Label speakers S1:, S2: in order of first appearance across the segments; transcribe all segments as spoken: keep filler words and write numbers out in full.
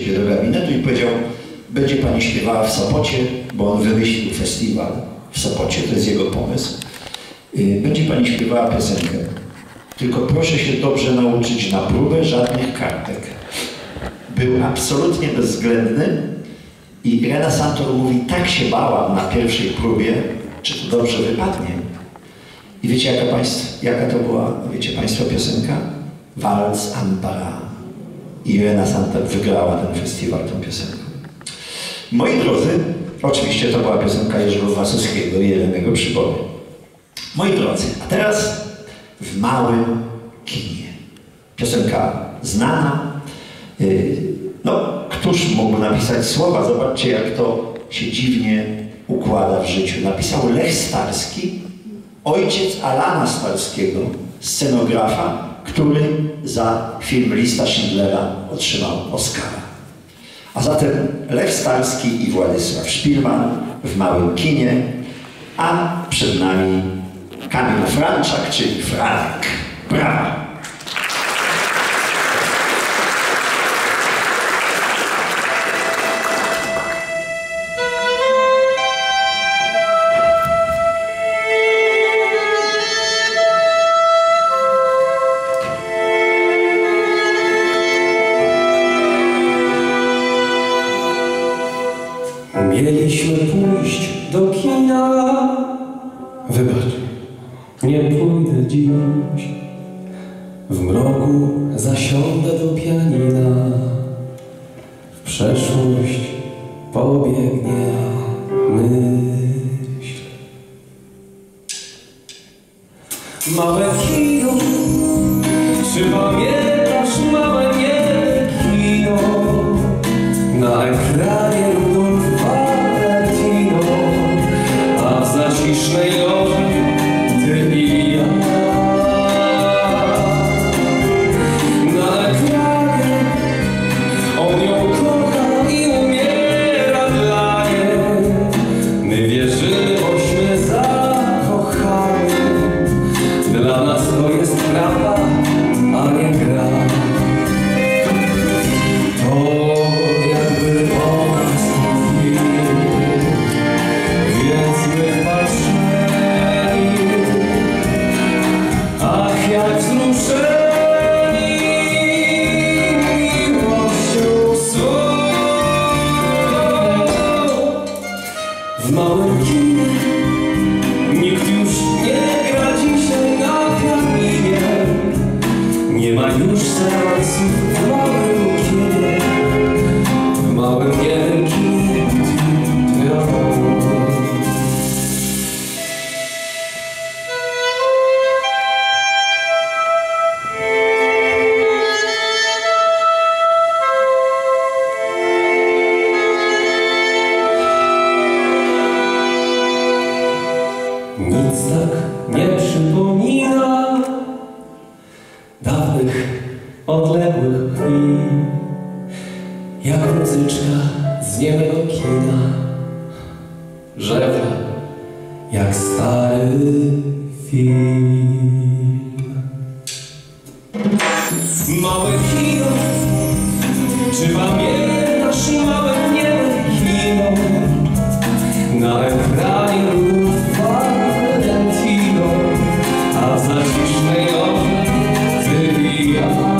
S1: się do gabinetu i powiedział: będzie pani śpiewała w Sopocie, bo on wymyślił festiwal w Sopocie, to jest jego pomysł. Będzie pani śpiewała piosenkę. Tylko proszę się dobrze nauczyć na próbę, żadnych kartek. Był absolutnie bezwzględny i Irena Santor mówi: tak się bałam na pierwszej próbie, czy to dobrze wypadnie. I wiecie, jaka, państw, jaka to była, wiecie państwo, piosenka? Walc Ampara. I Irena Santor wygrała ten festiwal tą piosenką. Moi drodzy, oczywiście to była piosenka Jerzego Wasowskiego i Jelenego Przybory. Moi drodzy, a teraz w małym kinie. Piosenka znana. No, któż mógł napisać słowa? Zobaczcie, jak to się dziwnie układa w życiu. Napisał Lech Starski, ojciec Alana Starskiego, scenografa, który za film Lista Schindlera otrzymał Oscara. A zatem Lech Starski i Władysław Szpilman w małym kinie, a przed nami Kamil Franczak, czyli Franek. Brawa!
S2: Mieliśmy pójść do kina. Wybacz, nie pójdę dziś. W mroku zasiądę do pianina. W przeszłość pobiegnie myśl. Małe kino, czy pamiętasz małe nie kino? Na ekranie Rudolf Valentino, a w zacisznej loży ty i ja. Na ekranie on ją kocha i umiera dla niej. My wierzymy, bośmy zakochani. Dla nas to jest prawda, a nie gra. To odległych chwil, jak muzyczka z niemego kina, żewra jak stary film. Małe kino, czy pamiętasz małe nieme kino? Na ekranie Rudolf Valentino, a w zacisznej loży ty i ja.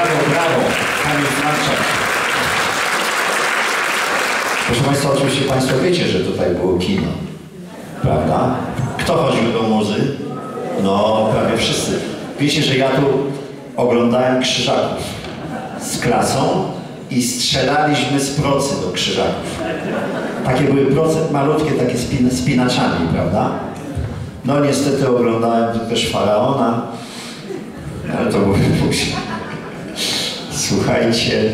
S1: brawo, brawo, panie Franczak. Proszę Państwa, oczywiście Państwo wiecie, że tutaj było kino, prawda? Kto chodził do muzy? No, prawie wszyscy. Wiecie, że ja tu oglądałem Krzyżaków z klasą i strzelaliśmy z procy do Krzyżaków. Takie były proce malutkie, takie spin spinaczami, prawda? No niestety oglądałem tu też Faraona, ale to było później. Słuchajcie,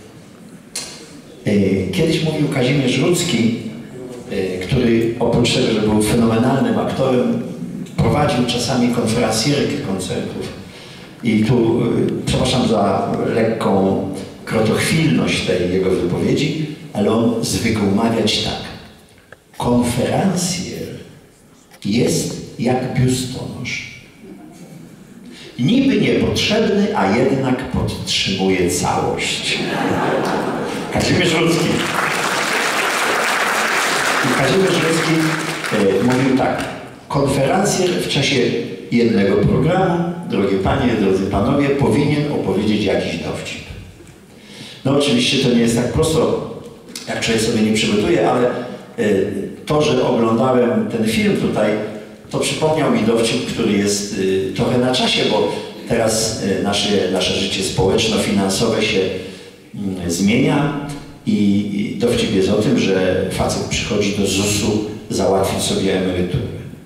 S1: kiedyś mówił Kazimierz Rudzki, który oprócz tego, że był fenomenalnym aktorem, prowadził czasami konferencjerki koncertów. I tu, przepraszam za lekką krotochwilność tej jego wypowiedzi, ale on zwykł mawiać tak. Konferencjer jest jak biustonosz. Niby niepotrzebny, a jednak podtrzymuje całość. Kazimierz Rudzki. I Kazimierz Rudzki e, mówił tak. Konferencjer w czasie jednego programu, drogie panie, drodzy panowie, powinien opowiedzieć jakiś dowcip. No oczywiście to nie jest tak prosto, jak człowiek sobie nie przygotuje, ale y, to, że oglądałem ten film tutaj, to przypomniał mi dowcip, który jest y, trochę na czasie, bo teraz y, nasze, nasze życie społeczno-finansowe się y, zmienia i, i dowcip jest o tym, że facet przychodzi do zusu załatwić sobie emeryturę.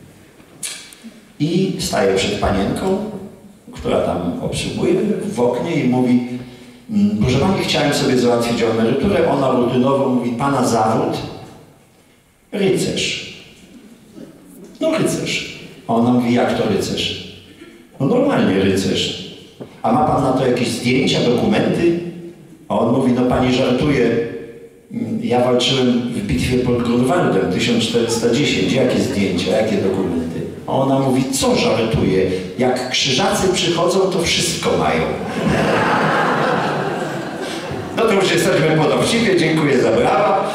S1: I staje przed panienką, która tam obsługuje w oknie i mówi: proszę pani, chciałem sobie załatwić emeryturę. Ona rutynowo mówi: pana zawód? Rycerz. No rycerz. A ona mówi: jak to rycerz? No normalnie rycerz. A ma pan na to jakieś zdjęcia, dokumenty? A on mówi: no pani żartuje. Ja walczyłem w bitwie pod Grunwaldem tysiąc czterysta dziesięć. Jakie zdjęcia, jakie dokumenty? A ona mówi: co żartuje? Jak krzyżacy przychodzą, to wszystko mają. No to już jesteśmy po dowcipie, dziękuję za brawa.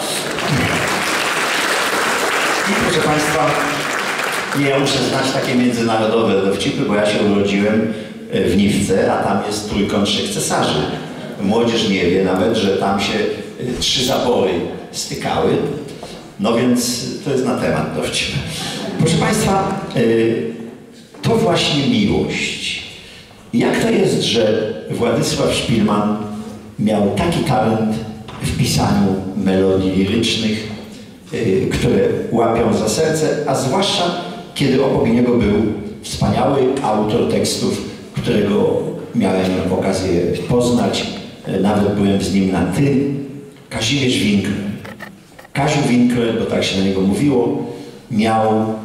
S1: I proszę Państwa, nie, ja muszę znać takie międzynarodowe dowcipy, bo ja się urodziłem w Niwce, a tam jest trójkąt trzech cesarzy. Młodzież nie wie nawet, że tam się trzy zabory stykały. No więc to jest na temat dowcip. Proszę Państwa, to właśnie miłość. Jak to jest, że Władysław Szpilman miał taki talent w pisaniu melodii lirycznych, które łapią za serce, a zwłaszcza kiedy obok niego był wspaniały autor tekstów, którego miałem okazję poznać, nawet byłem z nim na ty, Kazimierz Winkler. Kaziu Winkler, bo tak się na niego mówiło, miał